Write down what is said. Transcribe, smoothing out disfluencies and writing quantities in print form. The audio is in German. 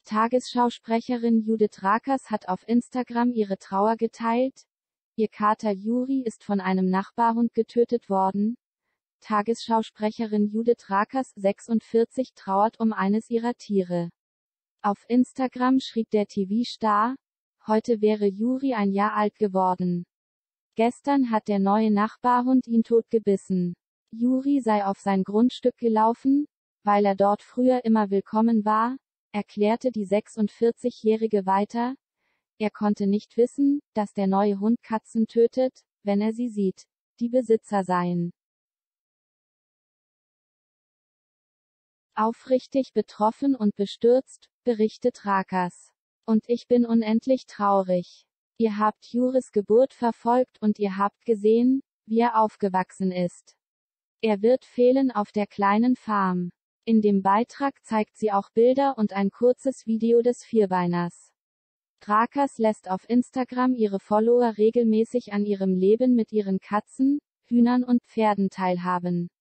Tagesschausprecherin Judith Rakers hat auf Instagram ihre Trauer geteilt. Ihr Kater Juri ist von einem Nachbarhund getötet worden. Tagesschausprecherin Judith Rakers, 46, trauert um eines ihrer Tiere. Auf Instagram schrieb der TV-Star: Heute wäre Juri ein Jahr alt geworden. Gestern hat der neue Nachbarhund ihn totgebissen. Juri sei auf sein Grundstück gelaufen, weil er dort früher immer willkommen war, erklärte die 46-Jährige weiter. Er konnte nicht wissen, dass der neue Hund Katzen tötet, wenn er sie sieht. Die Besitzer seien aufrichtig betroffen und bestürzt, berichtet Rakers. Und ich bin unendlich traurig. Ihr habt Juris Geburt verfolgt und ihr habt gesehen, wie er aufgewachsen ist. Er wird fehlen auf der kleinen Farm. In dem Beitrag zeigt sie auch Bilder und ein kurzes Video des Vierbeiners. Rakers lässt auf Instagram ihre Follower regelmäßig an ihrem Leben mit ihren Katzen, Hühnern und Pferden teilhaben.